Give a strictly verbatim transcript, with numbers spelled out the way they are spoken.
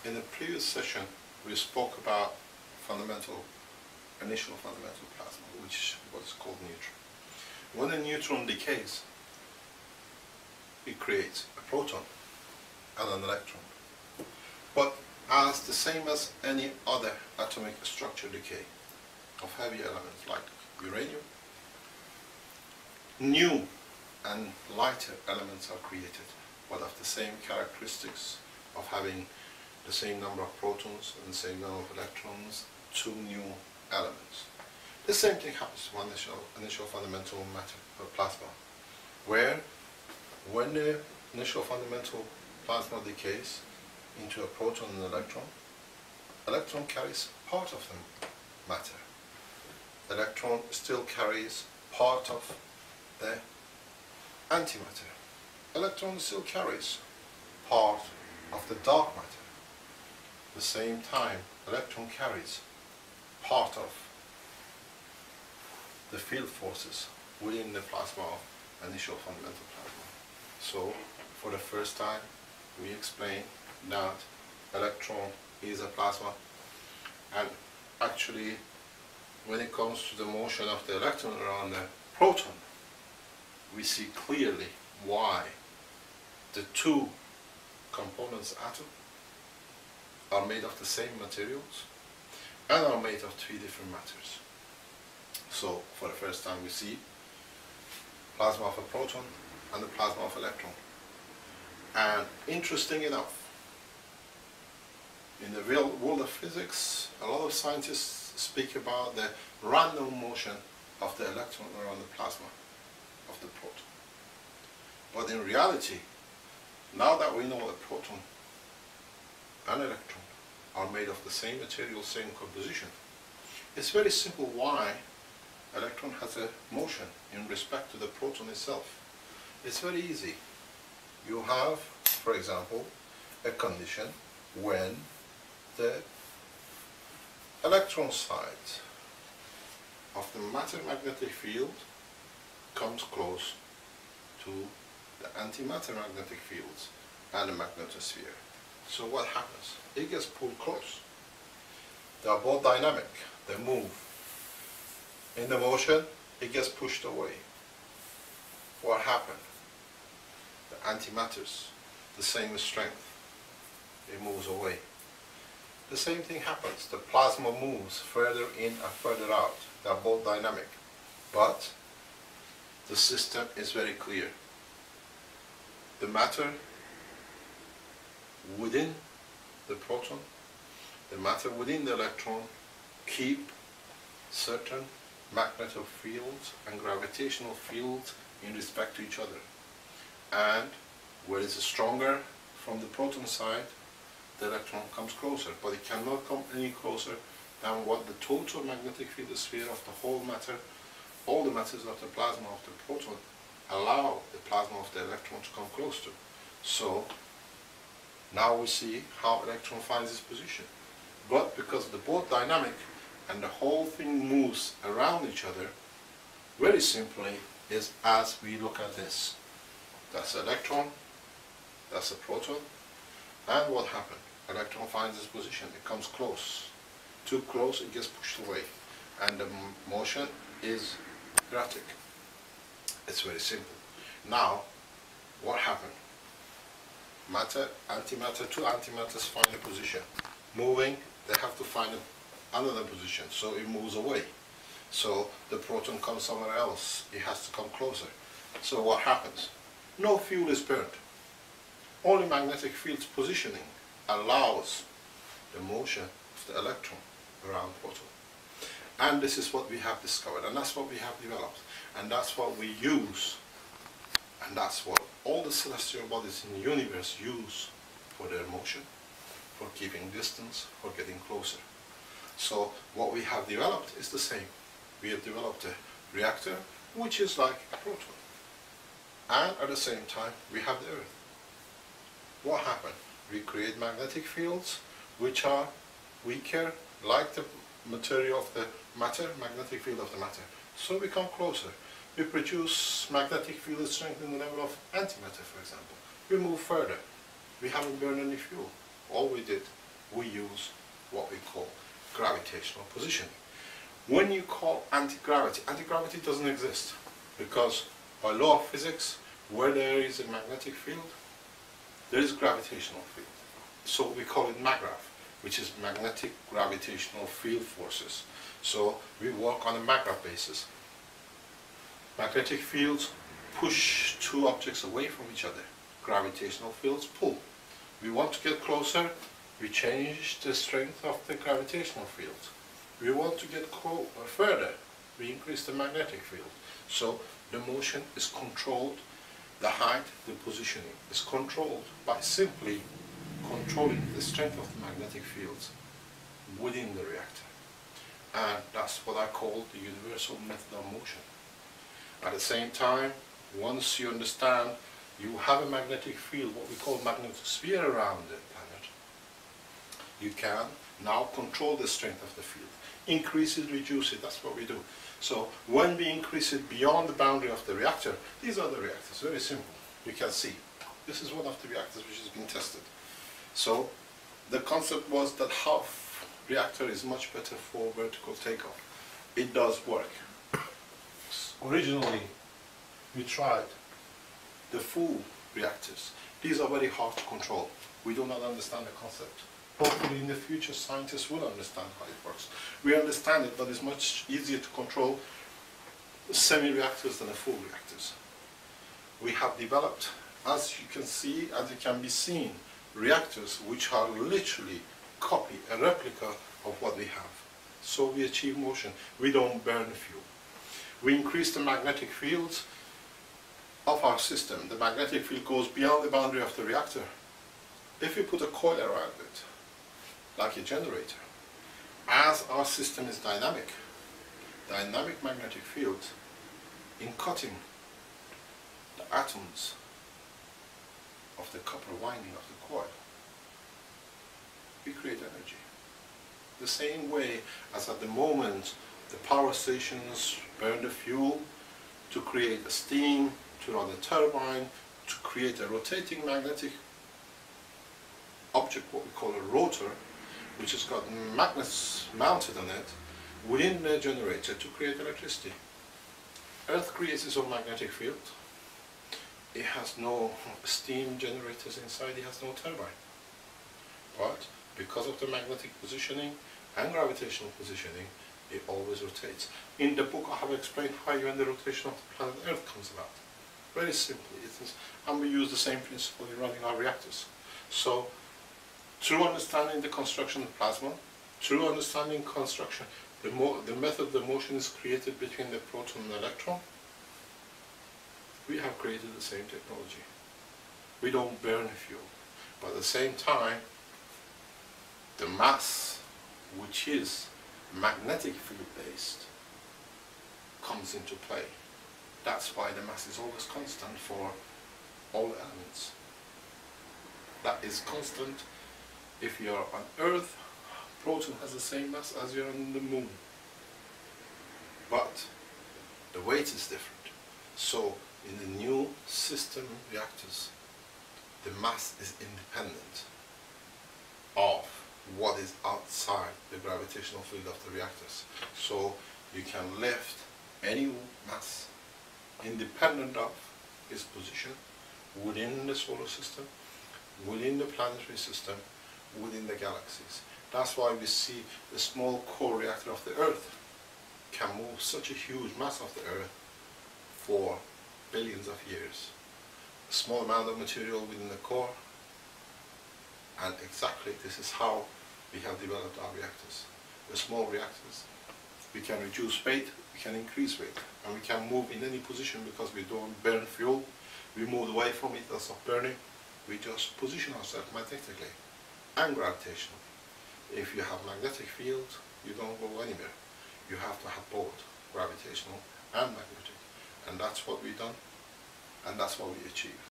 In the previous session, we spoke about fundamental, initial fundamental plasma, which is what is called neutron. When a neutron decays, it creates a proton and an electron. But as the same as any other atomic structure decay of heavy elements like uranium, new and lighter elements are created, but of the same characteristics of having the same number of protons and the same number of electrons, two new elements. The same thing happens to initial, initial fundamental matter or plasma, where when the initial fundamental plasma decays into a proton and electron, electron carries part of the matter. Electron still carries part of the antimatter. Electron still carries part of the dark matter. At the same time, electron carries part of the field forces within the plasma of initial fundamental plasma. So, for the first time, we explain that electron is a plasma, and actually, when it comes to the motion of the electron around the proton, we see clearly why the two components atom are made of the same materials and are made of three different matters. So, for the first time, we see plasma of a proton and the plasma of electron. And interesting enough, in the real world of physics, a lot of scientists speak about the random motion of the electron around the plasma of the proton. But in reality, now that we know that proton and electron are made of the same material, same composition, it's very simple why electron has a motion in respect to the proton itself. It's very easy. You have, for example, a condition when the electron side of the matter magnetic field comes close to the antimatter magnetic fields and the magnetosphere. So what happens? It gets pulled close. They are both dynamic. They move. In the motion, it gets pushed away. What happened? The antimatters, the same strength. It moves away. The same thing happens. The plasma moves further in and further out. They are both dynamic. But the system is very clear. The matter within the proton, the matter within the electron keep certain magnetic fields and gravitational fields in respect to each other. And where it's stronger from the proton side, the electron comes closer, but it cannot come any closer than what the total magnetic field sphere of the whole matter, all the matters of the plasma of the proton, allow the plasma of the electron to come close to. So now we see how electron finds its position. But because they're both dynamic and the whole thing moves around each other, very simply is as we look at this. That's an electron, that's a proton, and what happened? Electron finds its position, it comes close. Too close, it gets pushed away. And the motion is erratic. It's very simple. Now, what happened? Matter, antimatter, two antimatters find a position. Moving, they have to find another position, so it moves away. So the proton comes somewhere else, it has to come closer. So what happens? No fuel is burned. Only magnetic field positioning allows the motion of the electron around proton. And this is what we have discovered, and that's what we have developed, and that's what we use, and that's what all the celestial bodies in the universe use for their motion, for keeping distance, for getting closer. So what we have developed is the same. We have developed a reactor which is like a proton, and at the same time we have the Earth. What happened? We create magnetic fields which are weaker, like the material of the matter, magnetic field of the matter. So we come closer. We produce magnetic field strength in the level of antimatter, for example. We move further. We haven't burned any fuel. All we did we use what we call gravitational positioning. When you call anti-gravity, anti-gravity doesn't exist, because by law of physics, where there is a magnetic field, there is gravitational field. So we call it MAGRAV, which is magnetic gravitational field forces. So we work on a MAGRAV basis. Magnetic fields push two objects away from each other. Gravitational fields pull. We want to get closer, we change the strength of the gravitational field. We want to get further, we increase the magnetic field. So the motion is controlled, the height, the positioning is controlled by simply controlling the strength of the magnetic fields within the reactor. And that's what I call the universal method of motion. At the same time, once you understand you have a magnetic field, what we call magnetosphere around the planet, you can now control the strength of the field. Increase it, reduce it, that's what we do. So when we increase it beyond the boundary of the reactor, these are the reactors, very simple. You can see, this is one of the reactors which has been tested. So the concept was that half reactor is much better for vertical takeoff. It does work. Originally, we tried the full reactors. These are very hard to control. We do not understand the concept. Hopefully in the future scientists will understand how it works. We understand it, but it's much easier to control semi-reactors than the full reactors. We have developed, as you can see, as it can be seen, reactors which are literally copy, a replica of what we have. So we achieve motion. We don't burn fuel. We increase the magnetic fields of our system. The magnetic field goes beyond the boundary of the reactor. If we put a coil around it, like a generator, as our system is dynamic, dynamic magnetic field, in cutting the atoms of the copper winding of the coil, we create energy. The same way as at the moment the power stations burn the fuel to create a steam, to run a turbine, to create a rotating magnetic object, what we call a rotor, which has got magnets mounted on it within the generator to create electricity. Earth creates its own magnetic field. It has no steam generators inside, it has no turbine. But because of the magnetic positioning and gravitational positioning, it always rotates. In the book I have explained how when the rotation of the planet Earth comes about. Very simply, it is, and we use the same principle in running our reactors. So, through understanding the construction of plasma, through understanding construction, the, mo the method the motion is created between the proton and electron, we have created the same technology. We don't burn fuel, but at the same time, the mass, which is magnetic field based, comes into play. That's why the mass is always constant for all elements. That is constant. If you're on Earth, proton has the same mass as you're on the moon. But the weight is different. So in the new system reactors, the mass is independent of what is outside the gravitational field of the reactors. So you can lift any mass independent of its position within the solar system, within the planetary system, within the galaxies. That's why we see the small core reactor of the Earth can move such a huge mass of the Earth for billions of years. A small amount of material within the core, and exactly this is how we have developed our reactors. The small reactors, we can reduce weight, we can increase weight, and we can move in any position because we don't burn fuel. We move away from it, that's not burning. We just position ourselves magnetically and gravitational. If you have magnetic field, you don't go anywhere. You have to have both gravitational and magnetic. And that's what we've done, and that's what we achieve.